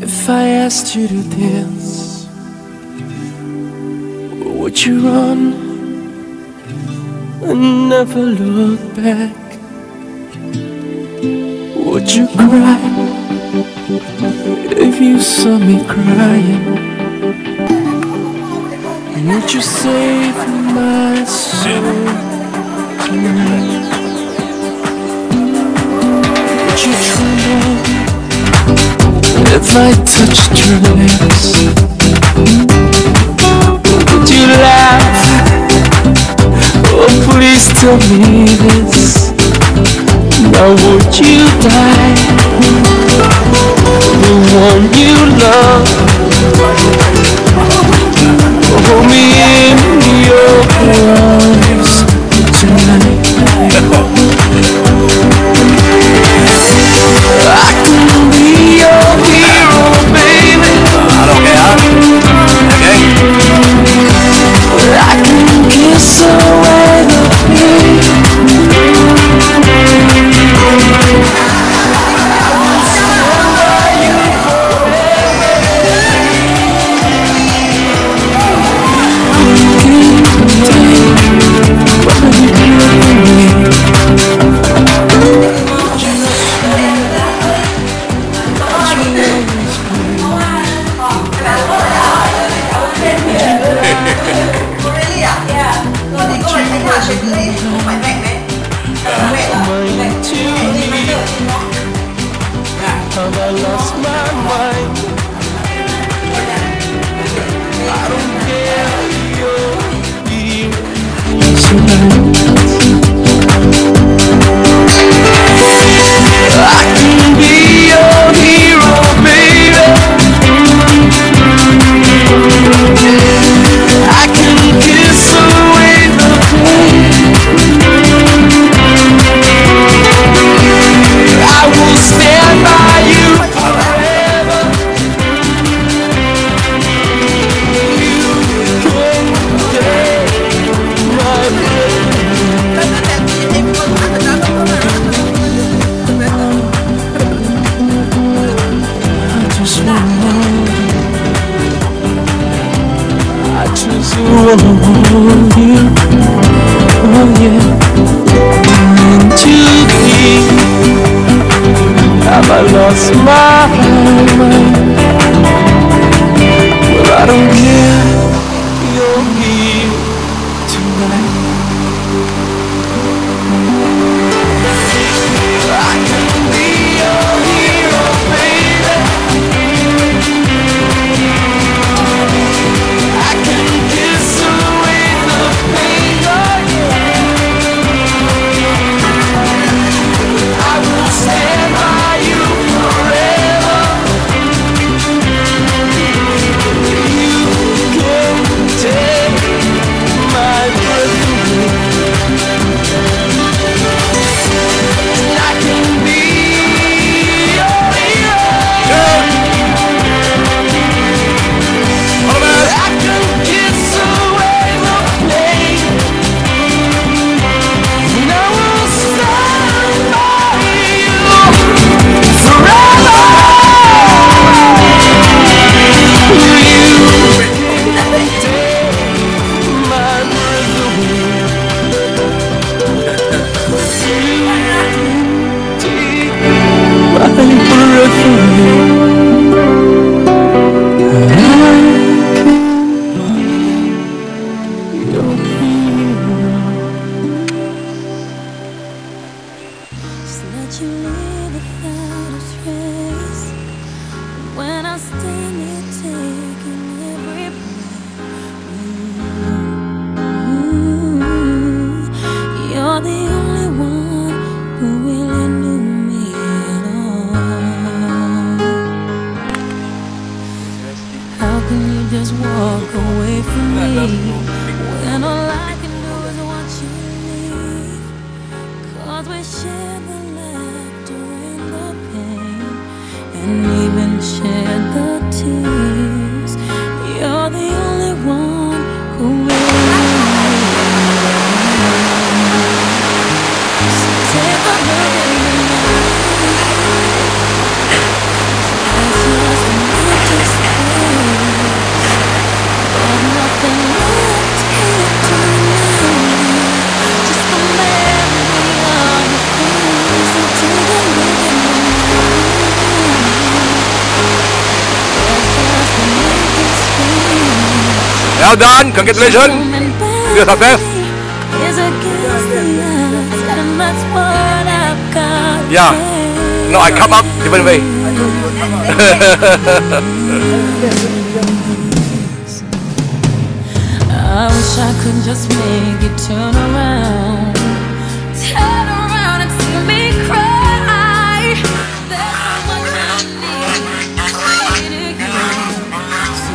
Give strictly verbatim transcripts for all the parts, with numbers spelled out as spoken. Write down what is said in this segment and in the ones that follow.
If I asked you to dance, would you run and never look back? Would you cry if you saw me crying? Would you save my soul tonight? Would you tremble if I touched your lips? Would you laugh? Oh, please tell me this. Now would you die? The one you love, hold me in your arms tonight. I can be your hero, baby. I don't care. Okay. I can kiss away the pain. Have I lost my mind? I don't care, you're here tonight. I can be your hero, baby. I can kiss away the pain. I will stand by you forever. You can take my breath. I just wanna, I just wanna hold you. Oh yeah, and to be. Have I lost my mind? Well, I don't care, you're here tonight. I can be your hero, baby. I can kiss away the pain, oh yeah. I will stand by you forever. You can take my breath away. And I can be your hero. I can kiss away the pain. And I will stand by you forever. Let you live without a trace. When I stand here taking every breath, you're the only one who really knew me at all. How can you just walk away from me when all I can do is watch you leave? 'Cause we share the laughter and the pain, and even shed the tears. You're the only one who will. So take a look at me now. It's just Well done, congratulations. You're success. Yeah. No, I come up different way. I wish I could just make it turn around, turn around and see me cry. There's so much I need to get. So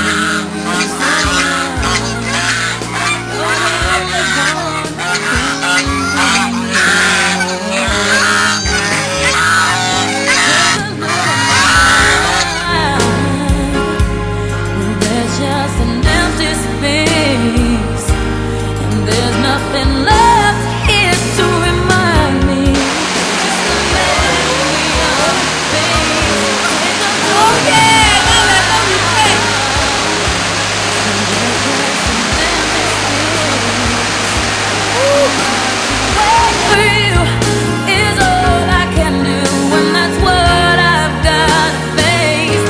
there's just an empty space, and there's nothing left here to remind me. Just a memory of faith. Oh yeah, I love you, faith. And there's just an empty space. Wait for you is all I can do, and that's what I've got to face.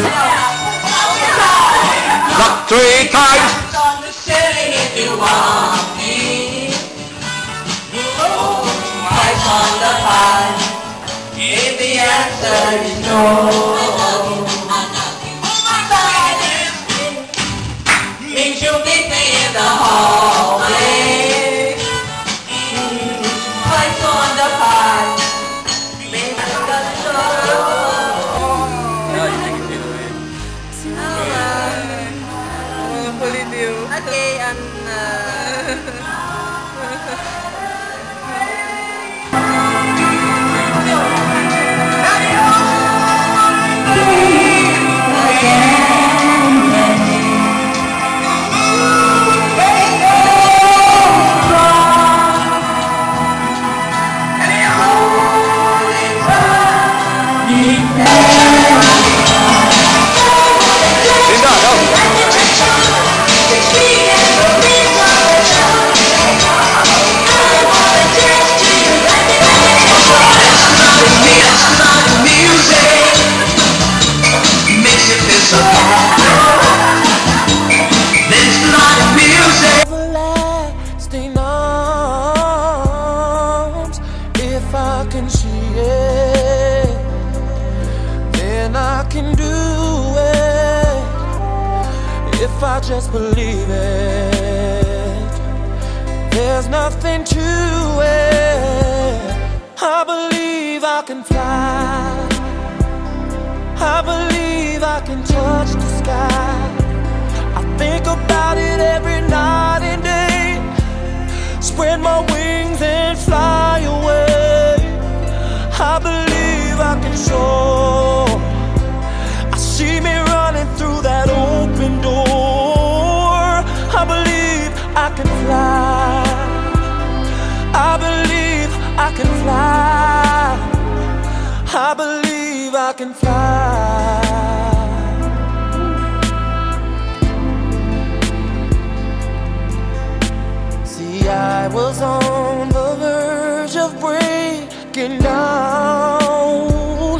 Not three times. On the city if you want me. Price on the pie. If the answer is no. Means you'll meet me in the hallway. Price on the pie. Means I'm gonna show. Okay, and uh, Linda, go. Everlasting arms, if I can see it, then I can do it. If I just believe it, there's nothing to it. I believe I can fly. I believe I can touch the sky. I think about it every night and day. Spread my wings and fly away. I believe I can soar. I see me running through that open door. I believe I can fly. I believe I can fly. I believe I can fly. See, I was on the verge of breaking down.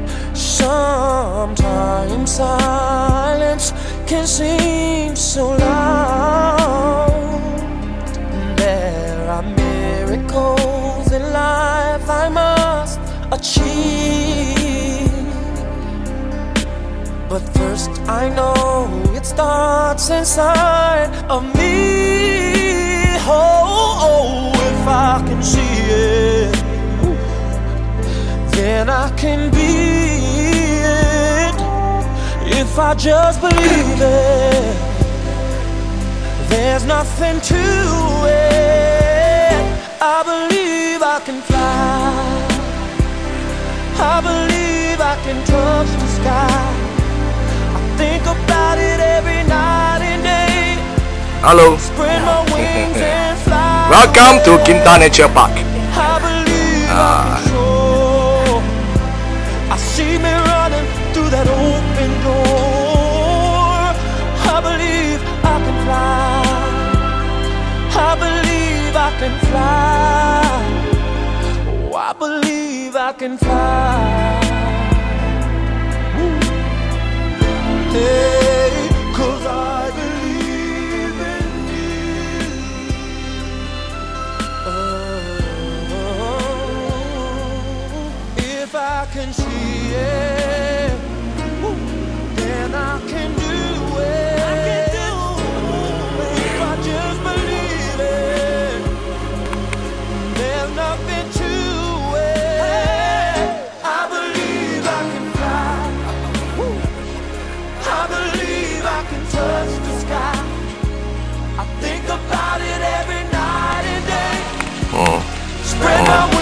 Sometimes silence can seem so loud. There are miracles in life I must achieve. But first I know it starts inside of me. Oh, oh, if I can see it, then I can be it. If I just believe it, there's nothing to it. I believe I can fly. I believe I can touch the sky. I think about it every night and day. Hello. Spread my wings and fly. Welcome to Kinta Nature Park. I believe Ah. I can soar. I see me running through that open door. I believe I can fly. I believe I can fly. Oh, I believe I can fly. Hey, 'cause I believe touch the sky. I think about it every night and day. Oh. Spread my